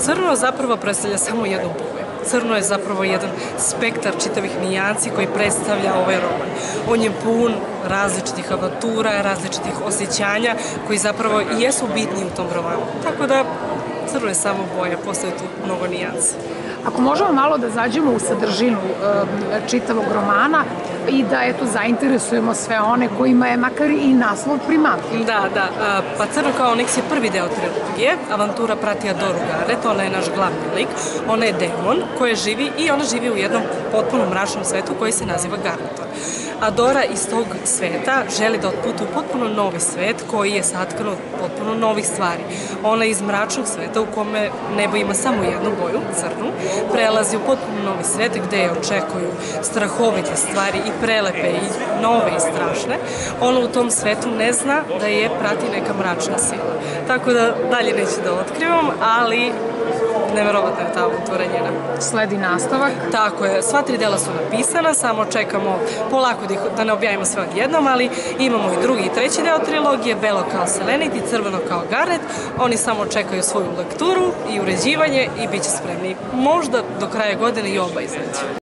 Crno zapravo predstavlja samo jednu boju. Crno je zapravo jedan spektar čitavih nijansi koji predstavlja ovaj roman. On je pun različitih avantura, različitih osjećanja koji zapravo i jesu bitni u tom romanu. Tako da crno je samo boja, postoje tu mnogo nijansi. Ako možemo malo da zađemo u sadržinu čitavog romana i da zainteresujemo sve one kojima je makar i naslov primatni. Da. Pa Crno kao Oniks je prvi deo trilogije. Avantura prati Adoru Garret, ona je naš glavni lik. Ona je demon koja živi i ona živi u jednom potpuno mračnom svetu koji se naziva Garnetor. Adora iz tog sveta želi da otputuje u potpuno novi svet koji je satkan od potpuno novih stvari. Ona iz mračnog sveta u kome nebo ima samo jednu boju, crnu, prelazi u potpuno novi svet gde je očekuju strahovite stvari i prelepe i nove i strašne. Ona u tom svetu ne zna da je prati neka mračna sila. Tako da dalje neću da otkrivam, ali neverovatna je ta avantura njena. Sledi nastavak. Tako je, sva 3 dela su napisana, samo čekamo polako da ne objavimo sve odjednom, ali imamo i drugi i treći deo trilogije, Belo kao Selenit i Crveno kao Garnet. Oni samo čekaju svoju lekturu i uređivanje i bit će spremni. Možda do kraja godine i oba izaći.